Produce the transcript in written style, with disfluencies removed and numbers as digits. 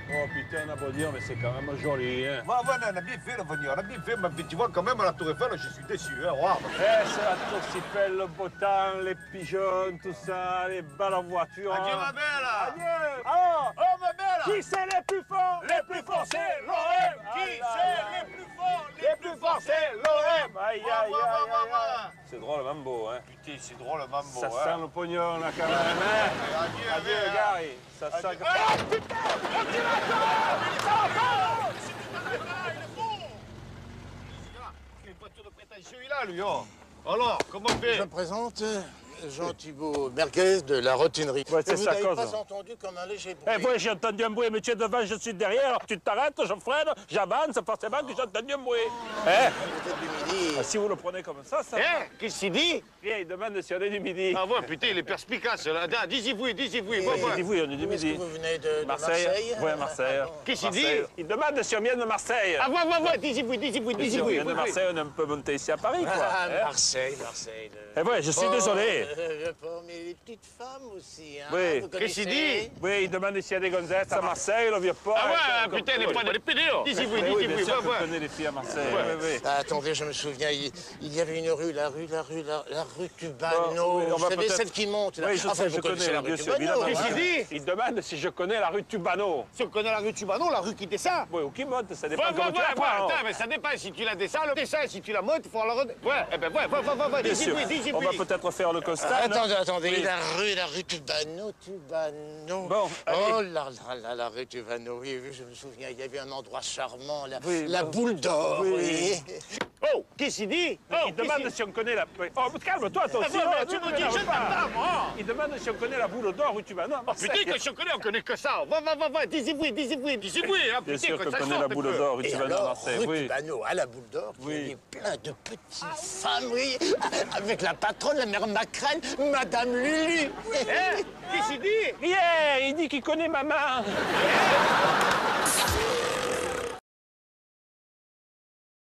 Oh putain, on a beau dire, mais c'est quand même joli, hein. Ouais, on a bien fait de venir, on a bien fait, mais tu vois, quand même, à la Tour Eiffel, je suis déçu, hein, wow. Eh, c'est la Tour Eiffel, le beau temps, les pigeons, tout ça, les belles voitures. Adieu, ma belle. Adieu. Alors, Oh, ma belle. qui c'est les plus forts? Les plus forts, c'est l'OM. Qui c'est les plus forts? Les plus forts, c'est l'OM. Aïe, aïe, aïe, aïe. C'est drôle, Mambo, hein. Putain, c'est drôle, le mambo, Ça hein. sent le pognon, là, quand même, hein. Adieu, Adieu, Gary. Ça sent... Ah, putain! On tire encore! Il est bon! Quelle voiture de prétention il a, lui, oh! Alors, comment on fait? Je me présente, Jean Thibault Merguez de la Rotinerie. Ouais, c'est vous sa n'avez cause. pas entendu comme un léger bruit. Eh, moi, j'ai entendu un bruit, mais tu es devant, je suis derrière. Tu t'arrêtes, je freine, j'avance, forcément que j'ai entendu un bruit. Eh? Vous êtes du midi. Ah, si vous le prenez comme ça... Hein? Qu'est-ce qu'il dit? Viens, il demande si on est du midi. Ah ouais, putain, il est perspicace, là. Dis-y, oui, dis-y, oui. Et- Ouais, Il ouais. dit oui, on est du Où est-ce midi. que vous venez de Marseille. Marseille? Ouais, Marseille. Ah bon. Qu'est-ce qu'il dit? Marseille. Il demande si on vient de Marseille. Ah ouais, dis-y, oui, dis-y, oui, Si dis-y, on oui. vient de Marseille, on est un peu monté ici à Paris, quoi. Ah, hein. Marseille. Eh ouais, je suis désolé. Mais les petites femmes aussi, hein. Oui. Vous Qu'est-ce qu'il connaissez? dit? Oui, il demande s'il y a des gonzesses à Marseille, on vient pas. Ah hein, ouais, putain, comme- les points de pédéos. Dis-y, oui, Mais oui, dis-y, bien oui, sûr ouais, que ouais. je connais les filles à Marseille. Ouais. Oui, oui. Ah, attendez, je me souviens, il y avait une rue, la rue Tubano. Bon, oui, on vous va savez, peut-être- celle qui monte, là. Oui, je Enfin, sais, vous je connaissez connais, la rue bien sûr, Tubano, évidemment. Qu'est-ce qu'il hein. dit? Il demande si je connais la rue Tubano. Si on connaît la rue Tubano, la rue qui descend. Oui, ou qui monte, ça dépend Ouais, comment tu la prends. attends, mais ça dépend. Si tu la descends, le descend. Si tu la montes, il faut la redescendre. Ouais, eh ben, ouais, Bien dis-y, sûr. oui, dis-y, On va oui. peut-être faire le constat. Attendez, Oui. la rue Tubano. Bon, allez. Oh là là, la rue Tubano, oui, je me souviens, il y avait un endroit charmant, Oui, la bon. boule d'or, Oui. oui. Oh, qu'est-ce qu'il dit? Oh, Il demande si on connaît la... Oui. Oh, calme-toi, toi aussi. ouais, Non, tu ne me dis, m'énerve je pas. t'entends, moi. Il demande si on connaît la boule d'or rue Tubano à Marseille. Putain, que je connais, on connaît que ça. Va, dis-y, oui, hein. Bien Putain, sûr que qu'on ça connaît sorte la un boule peu. d'or rue Et Tubano à alors, Marseille. rue Oui. Tubano, à la boule d'or, il Oui. y avait plein de petites femmes, oui, avec la patronne, la mère Macrène, Madame Lulu. Hein? Qu'est-ce qu'il dit? Rien, il dit qu'il connaît maman.